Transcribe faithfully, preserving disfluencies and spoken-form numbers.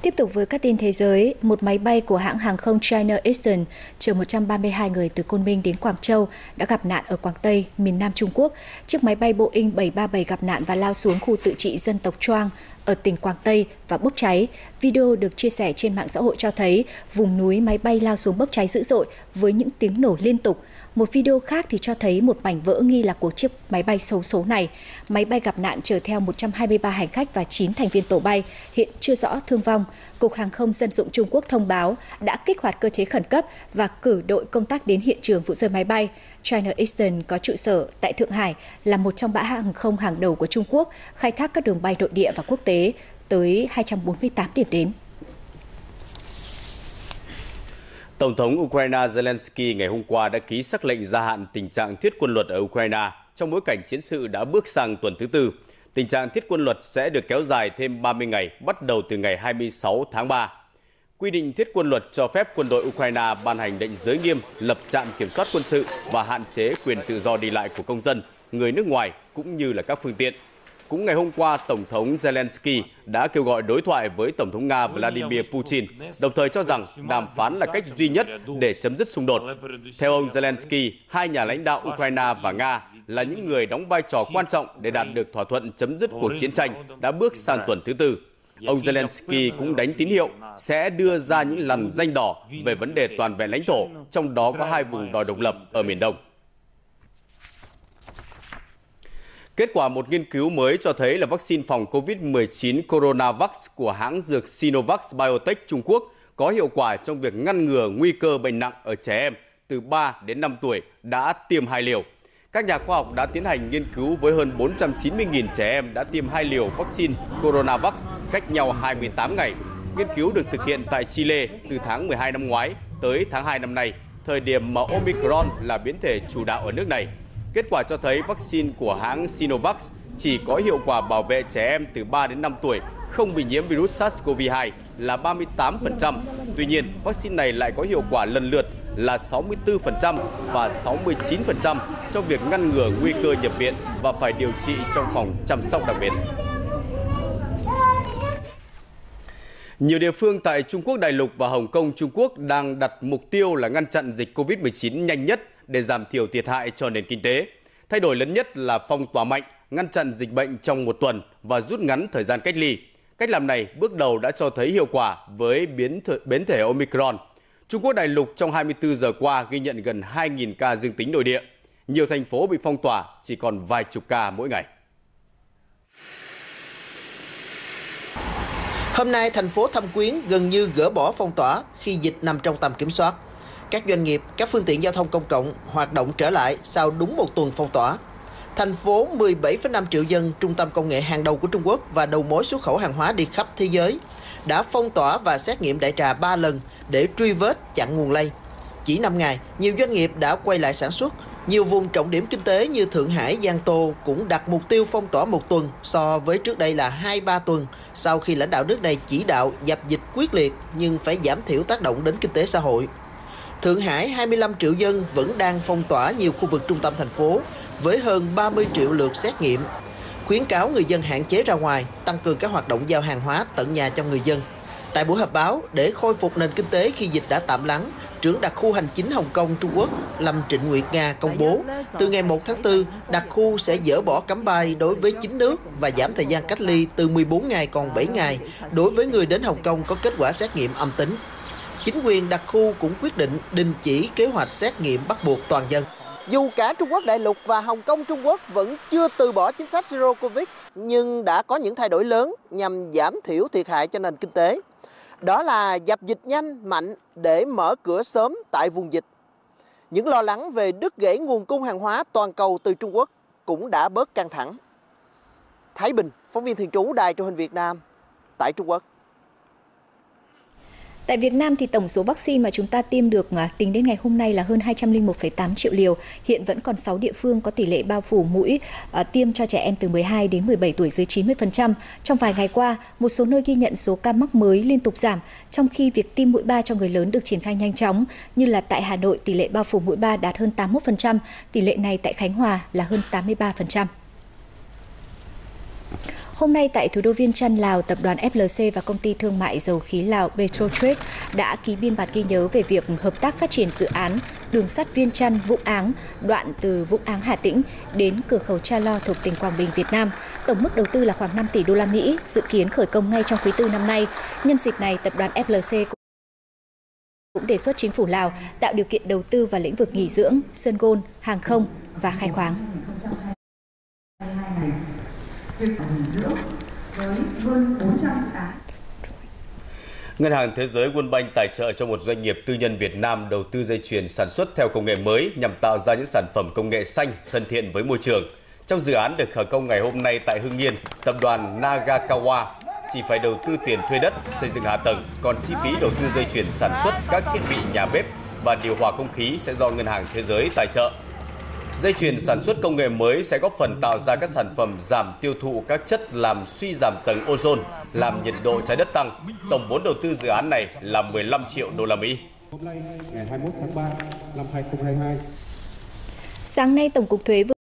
Tiếp tục với các tin thế giới, một máy bay của hãng hàng không China Eastern chở một trăm ba mươi hai người từ Côn Minh đến Quảng Châu đã gặp nạn ở Quảng Tây, miền Nam Trung Quốc. Chiếc máy bay Boeing bảy ba bảy gặp nạn và lao xuống khu tự trị dân tộc Choang ở tỉnh Quảng Tây và bốc cháy. Video được chia sẻ trên mạng xã hội cho thấy vùng núi máy bay lao xuống bốc cháy dữ dội với những tiếng nổ liên tục. Một video khác thì cho thấy một mảnh vỡ nghi là của chiếc máy bay xấu số này. Máy bay gặp nạn chở theo một trăm hai mươi ba hành khách và chín thành viên tổ bay, hiện chưa rõ thương vong. Cục Hàng không Dân dụng Trung Quốc thông báo đã kích hoạt cơ chế khẩn cấp và cử đội công tác đến hiện trường vụ rơi máy bay. China Eastern có trụ sở tại Thượng Hải, là một trong ba hãng hàng không hàng đầu của Trung Quốc, khai thác các đường bay nội địa và quốc tế tới hai trăm bốn mươi tám điểm đến. Tổng thống Ukraine Zelensky ngày hôm qua đã ký sắc lệnh gia hạn tình trạng thiết quân luật ở Ukraine trong bối cảnh chiến sự đã bước sang tuần thứ tư. Tình trạng thiết quân luật sẽ được kéo dài thêm ba mươi ngày, bắt đầu từ ngày hai mươi sáu tháng ba. Quy định thiết quân luật cho phép quân đội Ukraine ban hành lệnh giới nghiêm, lập trạm kiểm soát quân sự và hạn chế quyền tự do đi lại của công dân, người nước ngoài cũng như là các phương tiện. Cũng ngày hôm qua, Tổng thống Zelensky đã kêu gọi đối thoại với Tổng thống Nga Vladimir Putin, đồng thời cho rằng đàm phán là cách duy nhất để chấm dứt xung đột. Theo ông Zelensky, hai nhà lãnh đạo Ukraine và Nga là những người đóng vai trò quan trọng để đạt được thỏa thuận chấm dứt cuộc chiến tranh đã bước sang tuần thứ tư. Ông Zelensky cũng đánh tín hiệu sẽ đưa ra những lằn ranh đỏ về vấn đề toàn vẹn lãnh thổ, trong đó có hai vùng đòi độc lập ở miền Đông. Kết quả một nghiên cứu mới cho thấy là vaccine phòng Covid mười chín Coronavax của hãng dược Sinovac Biotech Trung Quốc có hiệu quả trong việc ngăn ngừa nguy cơ bệnh nặng ở trẻ em từ ba đến năm tuổi đã tiêm hai liều. Các nhà khoa học đã tiến hành nghiên cứu với hơn bốn trăm chín mươi nghìn trẻ em đã tiêm hai liều vaccine Coronavac cách nhau hai mươi tám ngày. Nghiên cứu được thực hiện tại Chile từ tháng mười hai năm ngoái tới tháng hai năm nay, thời điểm mà Omicron là biến thể chủ đạo ở nước này. Kết quả cho thấy vaccine của hãng Sinovac chỉ có hiệu quả bảo vệ trẻ em từ ba đến năm tuổi không bị nhiễm virus SARS-xê o vê hai là ba mươi tám phần trăm. Tuy nhiên, vaccine này lại có hiệu quả lần lượt là sáu mươi tư phần trăm và sáu mươi chín phần trăm trong việc ngăn ngừa nguy cơ nhập viện và phải điều trị trong phòng chăm sóc đặc biệt. Nhiều địa phương tại Trung Quốc đại lục và Hồng Kông Trung Quốc đang đặt mục tiêu là ngăn chặn dịch Covid mười chín nhanh nhất để giảm thiểu thiệt hại cho nền kinh tế. Thay đổi lớn nhất là phong tỏa mạnh, ngăn chặn dịch bệnh trong một tuần và rút ngắn thời gian cách ly. Cách làm này bước đầu đã cho thấy hiệu quả với biến thể, biến thể Omicron. Trung Quốc đại lục trong hai mươi tư giờ qua ghi nhận gần hai nghìn ca dương tính nội địa. Nhiều thành phố bị phong tỏa chỉ còn vài chục ca mỗi ngày. Hôm nay, thành phố Thâm Quyến gần như gỡ bỏ phong tỏa khi dịch nằm trong tầm kiểm soát. Các doanh nghiệp, các phương tiện giao thông công cộng hoạt động trở lại sau đúng một tuần phong tỏa. Thành phố mười bảy phẩy năm triệu dân, trung tâm công nghệ hàng đầu của Trung Quốc và đầu mối xuất khẩu hàng hóa đi khắp thế giới, đã phong tỏa và xét nghiệm đại trà ba lần để truy vết chặn nguồn lây. Chỉ năm ngày, nhiều doanh nghiệp đã quay lại sản xuất. Nhiều vùng trọng điểm kinh tế như Thượng Hải, Giang Tô cũng đặt mục tiêu phong tỏa một tuần so với trước đây là hai ba tuần, sau khi lãnh đạo nước này chỉ đạo dập dịch quyết liệt nhưng phải giảm thiểu tác động đến kinh tế xã hội. Thượng Hải, hai mươi lăm triệu dân vẫn đang phong tỏa nhiều khu vực trung tâm thành phố với hơn ba mươi triệu lượt xét nghiệm. Khuyến cáo người dân hạn chế ra ngoài, tăng cường các hoạt động giao hàng hóa tận nhà cho người dân. Tại buổi họp báo, để khôi phục nền kinh tế khi dịch đã tạm lắng, trưởng đặc khu hành chính Hồng Kông Trung Quốc Lâm Trịnh Nguyệt Nga công bố, từ ngày một tháng tư, đặc khu sẽ dỡ bỏ cấm bay đối với chín nước và giảm thời gian cách ly từ mười bốn ngày còn bảy ngày đối với người đến Hồng Kông có kết quả xét nghiệm âm tính. Chính quyền đặc khu cũng quyết định đình chỉ kế hoạch xét nghiệm bắt buộc toàn dân. Dù cả Trung Quốc đại lục và Hồng Kông Trung Quốc vẫn chưa từ bỏ chính sách Zero Covid, nhưng đã có những thay đổi lớn nhằm giảm thiểu thiệt hại cho nền kinh tế. Đó là dập dịch nhanh, mạnh để mở cửa sớm tại vùng dịch. Những lo lắng về đứt gãy nguồn cung hàng hóa toàn cầu từ Trung Quốc cũng đã bớt căng thẳng. Thái Bình, phóng viên thường trú Đài Truyền hình Việt Nam tại Trung Quốc. Tại Việt Nam thì tổng số vaccine mà chúng ta tiêm được tính đến ngày hôm nay là hơn hai trăm lẻ một phẩy tám triệu liều. Hiện vẫn còn sáu địa phương có tỷ lệ bao phủ mũi uh, tiêm cho trẻ em từ mười hai đến mười bảy tuổi dưới chín mươi phần trăm. Trong vài ngày qua, một số nơi ghi nhận số ca mắc mới liên tục giảm, trong khi việc tiêm mũi ba cho người lớn được triển khai nhanh chóng, như là tại Hà Nội tỷ lệ bao phủ mũi ba đạt hơn tám mươi mốt phần trăm, tỷ lệ này tại Khánh Hòa là hơn tám mươi ba phần trăm. Hôm nay tại thủ đô Viêng Chăn, Lào, tập đoàn ép lờ xê và công ty thương mại dầu khí Lào Petrotrade đã ký biên bản ghi nhớ về việc hợp tác phát triển dự án đường sắt Viêng Chăn - Vũng Áng, đoạn từ Vũng Áng Hà Tĩnh đến cửa khẩu Cha Lo thuộc tỉnh Quảng Bình, Việt Nam. Tổng mức đầu tư là khoảng năm tỷ đô la Mỹ, dự kiến khởi công ngay trong quý tư năm nay. Nhân dịp này, tập đoàn ép lờ xê cũng cũng đề xuất chính phủ Lào tạo điều kiện đầu tư vào lĩnh vực nghỉ dưỡng, sân golf, hàng không và khai khoáng. Ngân hàng Thế giới World Bank tài trợ cho một doanh nghiệp tư nhân Việt Nam đầu tư dây chuyền sản xuất theo công nghệ mới nhằm tạo ra những sản phẩm công nghệ xanh, thân thiện với môi trường. Trong dự án được khởi công ngày hôm nay tại Hưng Yên, tập đoàn Nagakawa chỉ phải đầu tư tiền thuê đất, xây dựng hạ tầng, còn chi phí đầu tư dây chuyền sản xuất các thiết bị nhà bếp và điều hòa không khí sẽ do Ngân hàng Thế giới tài trợ. Dây chuyền sản xuất công nghệ mới sẽ góp phần tạo ra các sản phẩm giảm tiêu thụ các chất làm suy giảm tầng ozone, làm nhiệt độ trái đất tăng. Tổng vốn đầu tư dự án này là mười lăm triệu đô la Mỹ. Hôm nay ngày hai mươi mốt tháng ba năm hai nghìn không trăm hai mươi hai. Sáng nay, Tổng cục Thuế vừa